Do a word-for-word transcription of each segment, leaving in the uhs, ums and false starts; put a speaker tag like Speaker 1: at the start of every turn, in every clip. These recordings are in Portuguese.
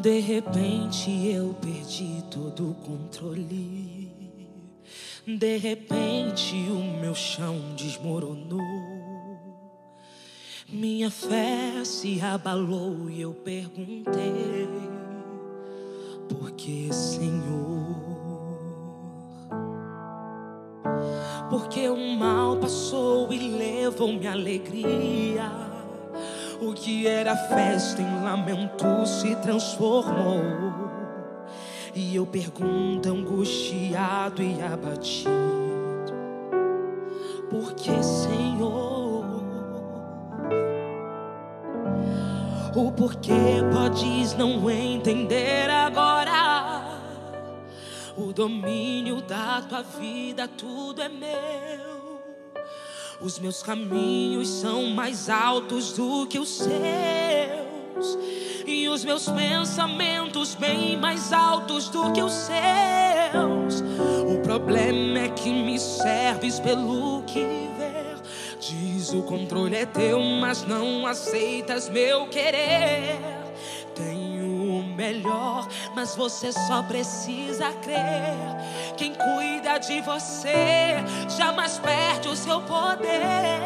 Speaker 1: De repente eu perdi todo o controle. De repente o meu chão desmoronou. Minha fé se abalou e eu perguntei: por que, Senhor? Porque o mal passou e levou minha alegria. O que era festa em lamento se transformou. E eu pergunto angustiado e abatido: por que, Senhor? O porquê podes não entender agora. O domínio da tua vida, tudo é meu. Os meus caminhos são mais altos do que os seus, e os meus pensamentos bem mais altos do que os seus. O problema é que me serves pelo que ver. Diz o controle é teu, mas não aceitas meu querer. Tenho o melhor, mas você só precisa crer. Quem cuida de você jamais perde o seu poder.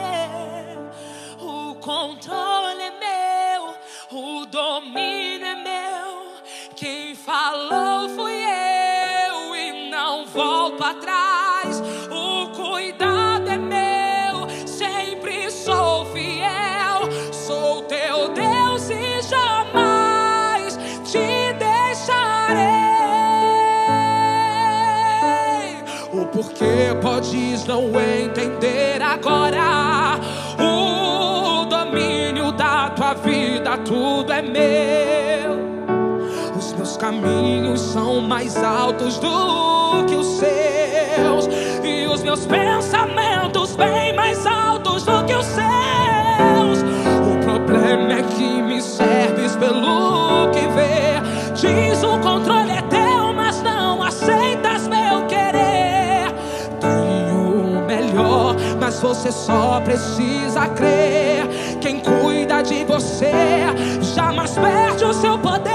Speaker 1: O controle é meu, o domínio é meu. Quem falou fui eu e não volto atrás. O cuidado é meu, sempre sou fiel. Sou teu Deus e jamais te deixarei. O porquê podes não entender agora. O domínio da tua vida, tudo é meu. Os meus caminhos são mais altos do que os seus, e os meus pensamentos bem mais altos do que os seus. O problema é que me serves pelo que vê. Diz o controle é teu, mas não aceitas meu querer. Tenho o melhor, mas você só precisa crer. Quem cuida de você jamais perde o seu poder.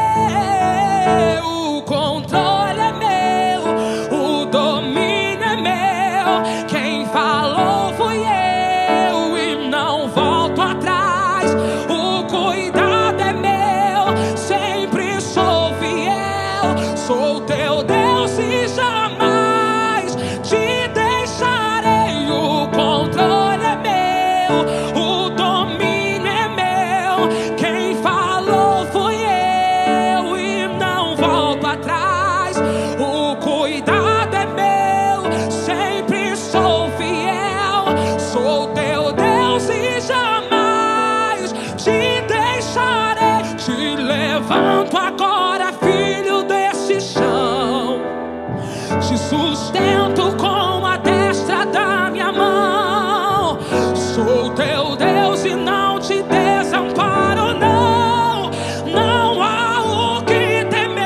Speaker 1: O controle é meu, o domínio é meu. Quem falou fui eu e não volto atrás. O cuidado é meu, sempre sou fiel. Sou teu Deus e jamais te deixarei. O controle é meu, o domínio é meu. Quem falou fui eu e não volto atrás. O cuidado é meu, sempre sou fiel. Sou teu Deus e jamais te deixarei. Te levanto agora, filho desse chão. Te sustento com a destra da minha mão. Sou teu Deus e não te desamparo, não. Não há o que temer.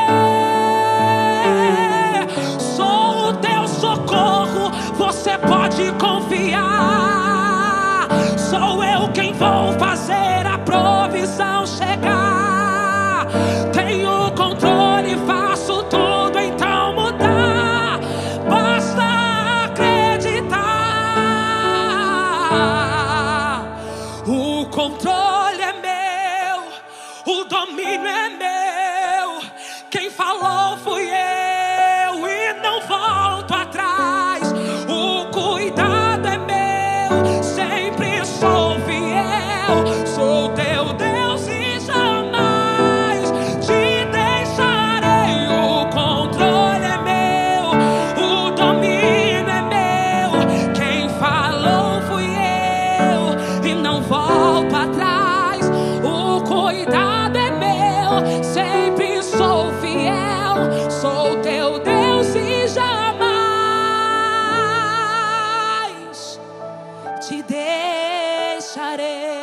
Speaker 1: Sou o teu socorro, você pode confiar. Sou eu quem vou fazer a provisão chegar. Tenho o controle, faço tudo, então mudar. Basta acreditar. O controle é meu, o domínio é meu. Quem falou fui eu e não volto atrás. O cuidado é meu, sempre sou fiel. Sou teu Deus e jamais te deixarei. O controle é meu, o domínio é meu. Quem falou fui eu e não volto atrás. O cuidado é meu, sempre sou fiel. Sou teu Deus e jamais te deixarei.